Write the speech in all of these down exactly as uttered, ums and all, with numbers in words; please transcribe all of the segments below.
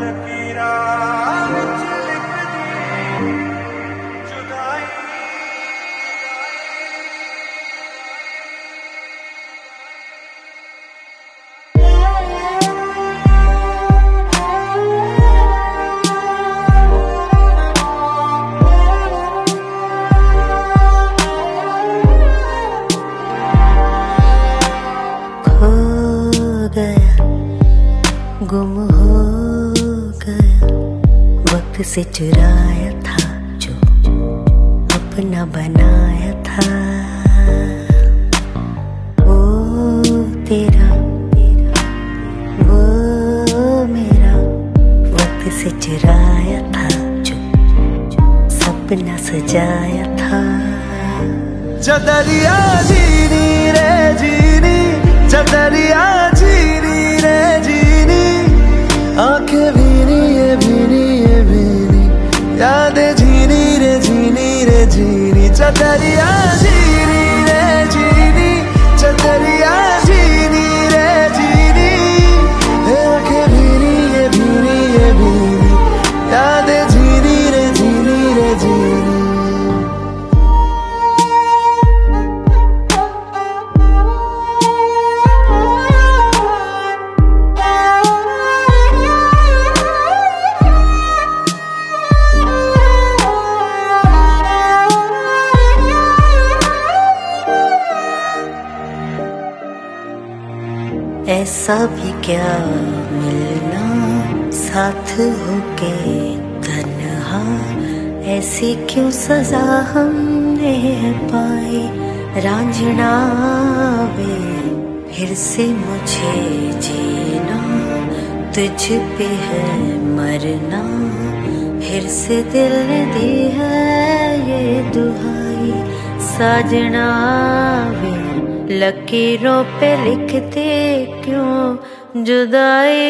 गुम हो गया वक्त से चुराया था जो अपना बनाया था। वो तेरा वो मेरा वक्त से चुराया था जो सपना सजाया था। चदरिया जीनी रे जीनी, चदरिया जीनी रे जीनी, आंखें भीनी ये भीनी ये भीनी, यादें झीनी रे झीनी रे झीनी। चदरिया जीनी रे जीनी, चदरिया जीनी रे जीनी, आंखें भीनी ये भीनी ये भीनी, यादें झीनी रे झीनी रे झीनी। ऐसा भी क्या मिलना साथ होके तन्हा, ऐसी क्यों सजा हमने पाई। रांझना वे फिर से मुझे जीना, तुझ पे है मरना, फिर से दिल ने दी है ये दुहाई। साजना वे लकीरों पे लिखते क्यों जुदाई।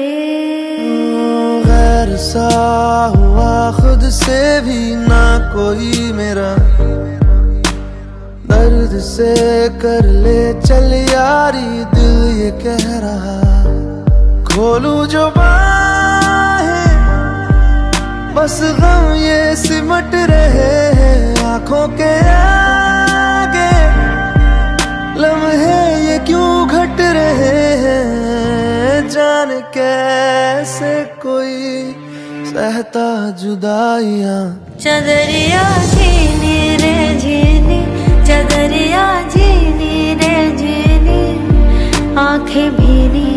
गैर सा हुआ खुद से भी ना कोई मेरा, दर्द से कर ले चल यारी दिल ये कह रहा। खोलूं जो बाहें बस गम ये सिमट रहे हैं आंखों के आगे, लम्हे ये क्यों घट रहे हैं। जान कैसे कोई सहता जुदाइयां। चदरिया झीनी रे झीनी, चदरिया झीनी रे झीनी, आंखें भीनी